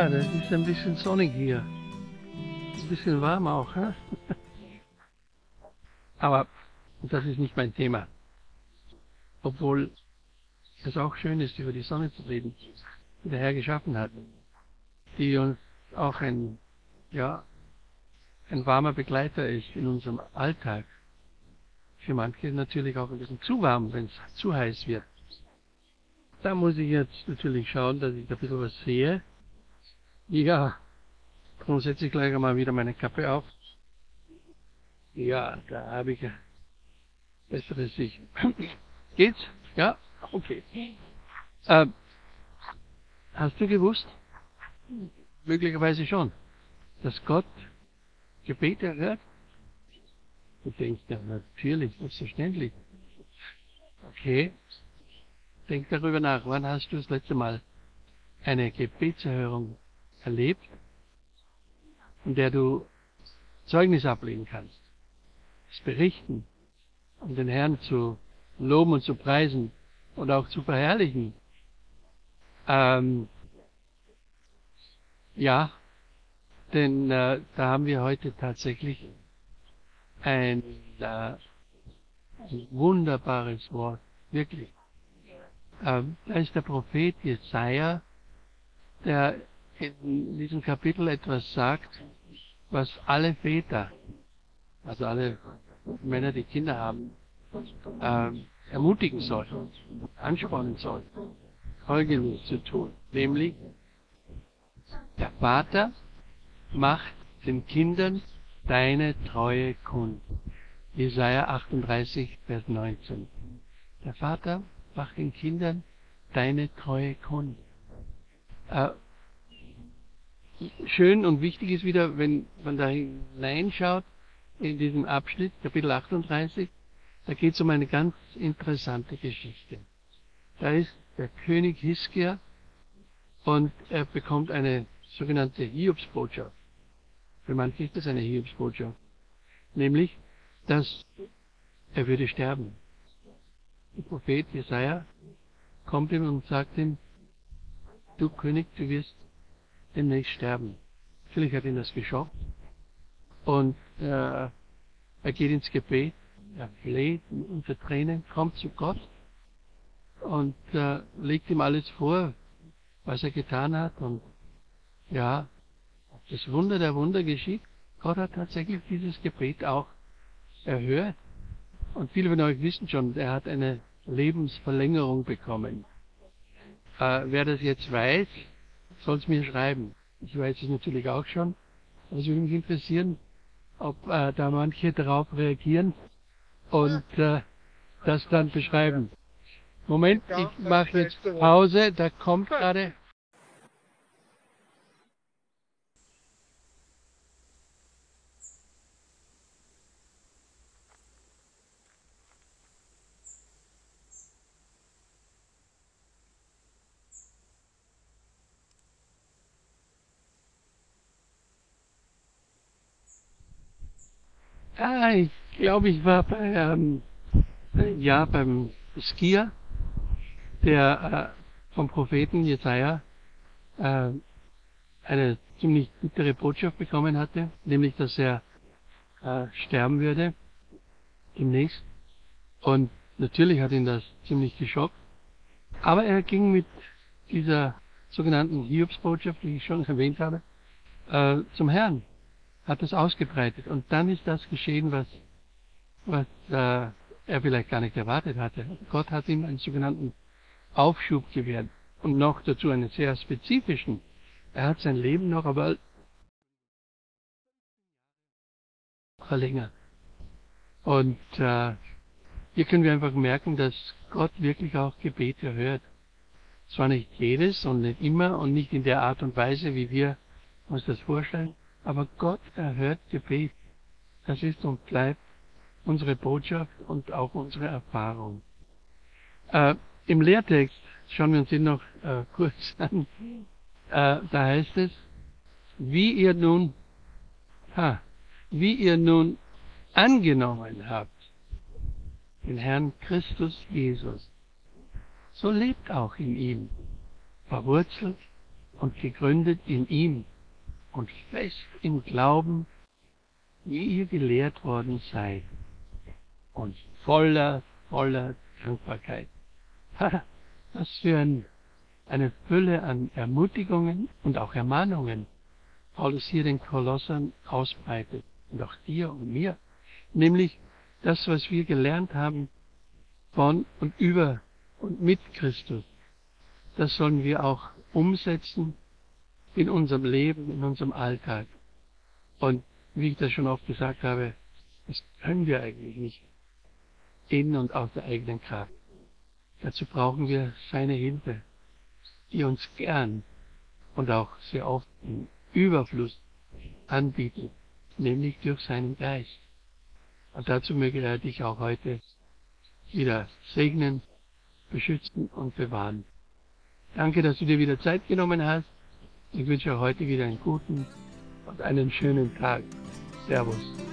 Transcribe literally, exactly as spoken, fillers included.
Ja, das ist ein bisschen sonnig hier. Ein bisschen warm auch, hä? Aber das ist nicht mein Thema. Obwohl es auch schön ist, über die Sonne zu reden, die der Herr geschaffen hat, die uns auch ein, ja, ein warmer Begleiter ist in unserem Alltag. Für manche natürlich auch ein bisschen zu warm, wenn es zu heiß wird. Da muss ich jetzt natürlich schauen, dass ich da ein bisschen was sehe. Ja, darum setze ich gleich mal wieder meine Kappe auf. Ja, da habe ich eine bessere Sicht. Geht's? Ja? Okay. Äh, hast du gewusst? Möglicherweise schon, dass Gott Gebete hört? Du denkst ja, natürlich, selbstverständlich. Okay. Denk darüber nach, wann hast du das letzte Mal eine Gebetserhörung erlebt, in der du Zeugnis ablegen kannst, das berichten, um den Herrn zu loben und zu preisen und auch zu verherrlichen. Ähm, ja, denn äh, da haben wir heute tatsächlich ein, äh, ein wunderbares Wort, wirklich. Ähm, da ist der Prophet Jesaja, der in diesem Kapitel etwas sagt, was alle Väter, also alle Männer, die Kinder haben, ähm, ermutigen soll, anspornen soll, Folgendes zu tun. Nämlich, der Vater macht den Kindern deine Treue kund. Jesaja achtunddreißig, Vers neunzehn. Der Vater macht den Kindern deine Treue kund. Äh, schön und wichtig ist wieder, wenn man da hineinschaut, in diesem Abschnitt, Kapitel achtunddreißig, da geht es um eine ganz interessante Geschichte. Da ist der König Hiskia und er bekommt eine sogenannte Hiobsbotschaft. Für manche ist das eine Hiobsbotschaft. Nämlich, dass er würde sterben. Der Prophet Jesaja kommt ihm und sagt ihm, du König, du wirst demnächst sterben. Natürlich hat ihn das geschockt. Und äh, er geht ins Gebet, er fleht unter Tränen, kommt zu Gott und äh, legt ihm alles vor, was er getan hat. Und ja, das Wunder der Wunder geschieht. Gott hat tatsächlich dieses Gebet auch erhört. Und viele von euch wissen schon, er hat eine Lebensverlängerung bekommen. Äh, wer das jetzt weiß, soll es mir schreiben. Ich weiß es natürlich auch schon. Aber es würde mich interessieren, ob äh, da manche darauf reagieren und äh, das dann beschreiben. Moment, ich mache jetzt Pause, da kommt gerade... Ah, ich glaube, ich war bei, ähm, ja, beim Skier, der äh, vom Propheten Jesaja äh, eine ziemlich bittere Botschaft bekommen hatte, nämlich, dass er äh, sterben würde demnächst. Und natürlich hat ihn das ziemlich geschockt. Aber er ging mit dieser sogenannten Hiobsbotschaft, die ich schon erwähnt habe, äh, zum Herrn, hat das ausgebreitet. Und dann ist das geschehen, was, was äh, er vielleicht gar nicht erwartet hatte. Gott hat ihm einen sogenannten Aufschub gewährt und noch dazu einen sehr spezifischen. Er hat sein Leben noch aber verlängert. Und äh, hier können wir einfach merken, dass Gott wirklich auch Gebete hört. Zwar nicht jedes und nicht immer und nicht in der Art und Weise, wie wir uns das vorstellen, aber Gott erhört Gebet. Das ist und bleibt unsere Botschaft und auch unsere Erfahrung. Äh, Im Lehrtext, schauen wir uns den noch äh, kurz an, äh, da heißt es, wie ihr nun, ha, wie ihr nun angenommen habt, den Herrn Christus Jesus, so lebt auch in ihm, verwurzelt und gegründet in ihm und fest im Glauben, wie ihr gelehrt worden seid, und voller, voller Dankbarkeit. Ha, was für ein, eine Fülle an Ermutigungen und auch Ermahnungen Paulus hier den Kolossern ausbreitet, und auch dir und mir, nämlich das, was wir gelernt haben von und über und mit Christus, das sollen wir auch umsetzen in unserem Leben, in unserem Alltag. Und wie ich das schon oft gesagt habe, das können wir eigentlich nicht in und aus der eigenen Kraft. Dazu brauchen wir seine Hilfe, die uns gern und auch sehr oft im Überfluss anbietet, nämlich durch seinen Geist. Und dazu möge er dich auch heute wieder segnen, beschützen und bewahren. Danke, dass du dir wieder Zeit genommen hast. Ich wünsche dir heute wieder einen guten und einen schönen Tag. Servus.